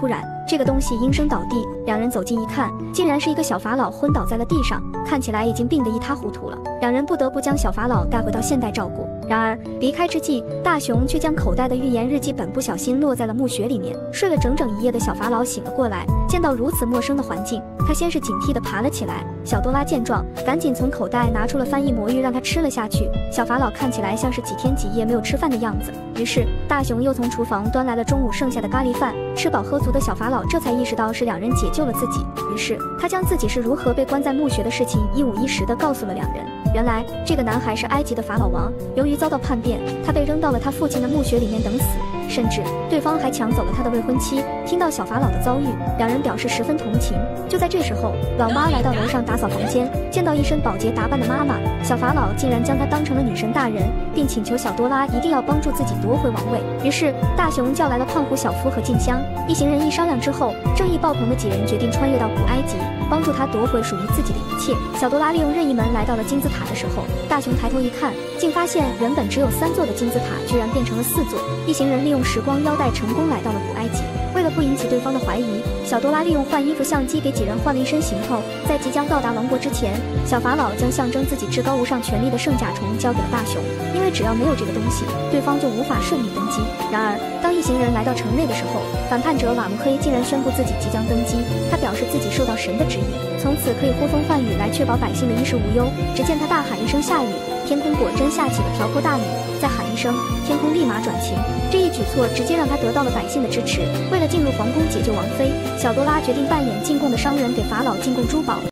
突然，这个东西应声倒地。两人走近一看，竟然是一个小法老昏倒在了地上，看起来已经病得一塌糊涂了。两人不得不将小法老带回到现代照顾。然而离开之际，大雄却将口袋的预言日记本不小心落在了墓穴里面。睡了整整一夜的小法老醒了过来，见到如此陌生的环境，他先是警惕地爬了起来。小多拉见状，赶紧从口袋拿出了翻译魔芋让他吃了下去。小法老看起来像是几天几夜没有吃饭的样子。于是大雄又从厨房端来了中午剩下的咖喱饭。吃饱喝足的小法老这才意识到是两人解救了自己，于是他将自己是如何被关在墓穴的事情一五一十地告诉了两人。原来这个男孩是埃及的法老王，由于遭到叛变，他被扔到了他父亲的墓穴里面等死，甚至对方还抢走了他的未婚妻。听到小法老的遭遇，两人表示十分同情。就在这时候，老妈来到楼上打扫房间，见到一身保洁打扮的妈妈，小法老竟然将她当成了女神大人，并请求小多拉一定要帮助自己夺回王位。于是大雄叫来了胖虎、小夫和静香，一行人一商量之后，正义爆棚的几人决定穿越到古埃及，帮助他夺回属于自己的一切。小多拉利用任意门来到了金字塔的时候，大雄抬头一看，竟发现原本只有3座的金字塔居然变成了4座。一行人利用时光腰带成功来到了古埃及。为了不引起对方的怀疑，小多拉利用换衣服相机给几人换了一身行头。在即将到达王国之前，小法老将象征自己至高无上权力的圣甲虫交给了大雄，因为只要没有这个东西，对方就无法顺利登基。然而当一行人来到城内的时候，反叛者瓦木黑竟然宣布自己即将登基。他表示自己受到神的指引，从此可以呼风唤雨来确保百姓的衣食无忧。只见他大喊一声下雨，天空果真下起了瓢泼大雨，再喊一声，天空立马转晴。这一举措直接让他得到了百姓的支持。为了进入皇宫解救王妃，小多拉决定扮演进贡的商人，给法老进贡珠宝。